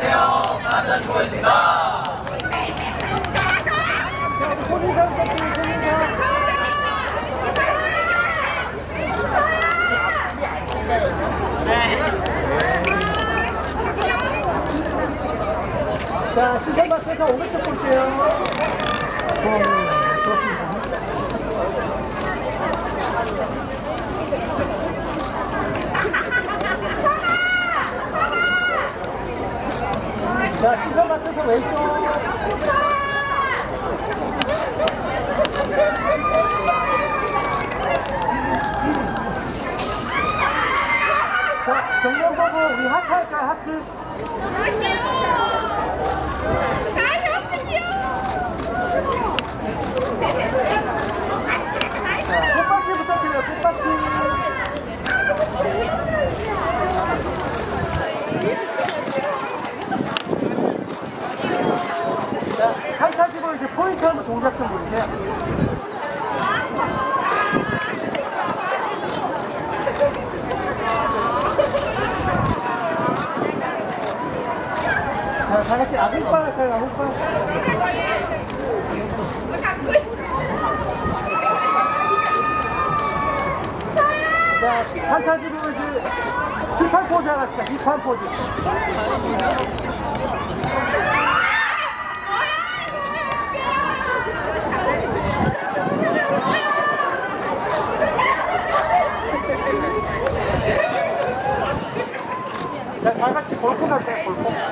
안녕하세요. 판타지 보였습니다. 자, 시선 밖에서 오른쪽 볼게요. 좋습니다. 자, 시선 밖에서 왼쪽. 자, 정면 보고 우리 하트 할까요? 하트. 자, 꽃받침 부탁드려요. 꽃받침. 자, 판타지보 이제 포인트 하는 동작 좀 보세요. 자, 다 같이 아궁빵 할까요? 아궁빵. 자, 판타지 보고 이제 힙한 포즈 하나 씁니다. 힙한 포즈. 자, 다 같이 볼콕 할까요? 볼콕.